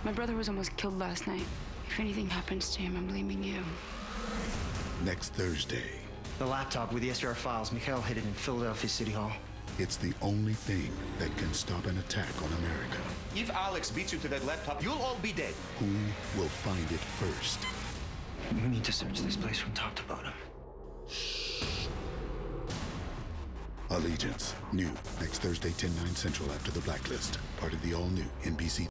My brother was almost killed last night. If anything happens to him, I'm blaming you. Next Thursday. The laptop with the SVR files, Mikhail hid it in Philadelphia City Hall. It's the only thing that can stop an attack on America. If Alex beats you to that laptop, you'll all be dead. Who will find it first? We need to search this place from top to bottom. Allegiance. New. Next Thursday, 10/9 Central after the Blacklist. Part of the all-new NBC